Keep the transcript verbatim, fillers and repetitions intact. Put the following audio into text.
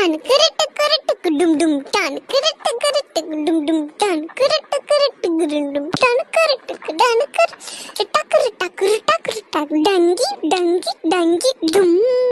Don கிரட்டு கிரட்டு டும் டும் Don கிரட்டு கிரட்டு டும் டும் டான் கிரட்டு கிரட்டு டும் டும் டான் கிரட்டு டான் கிரட்டு டக்கரு டக்கரு டக்கரு டக் டங்கி டங்கி டங்கி டும்.